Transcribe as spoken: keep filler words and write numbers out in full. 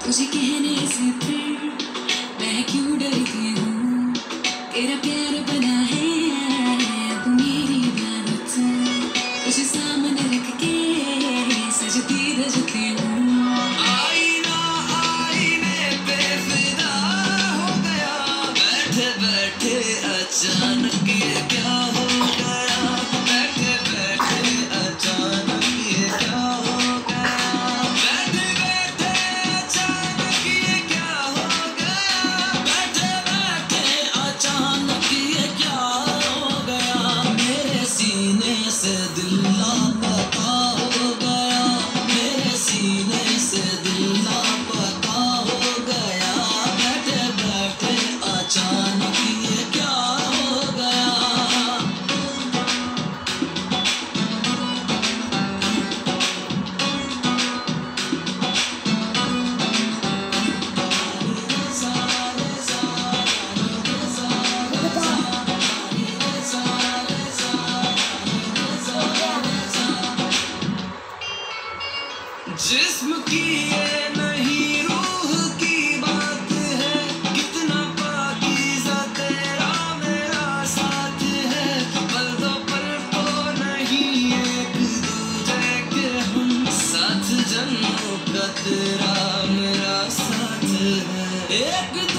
तुझे कहने से फिर मैं क्यों डरती हूँ। तेरा प्यार बना है अब मेरी इबादत, तुझे सामने रख के सजती रजती हूँ। आईना आईने पे फिदा हो गया, बैठे बैठे अचानक ये क्या हो गया, बैठे बैठे अचानक ये क्या हो गया, बैठे बैठे अचानक ये क्या हो गया, बैठे बैठे अचानक ये क्या हो गया। मेरे सीने से दिल लापता हो गया, मेरे सीने से दिल लापता हो गया, बैठे बैठे अचानक ये क्या हो गया। जिस्म की ये नहीं रूह की बात है, कितना पाकीज़ा तेरा मेरा साथ है, पल दो पल तो नहीं एक दूजे के हम, साथ जन्मों का तेरा मेरा साथ है। एक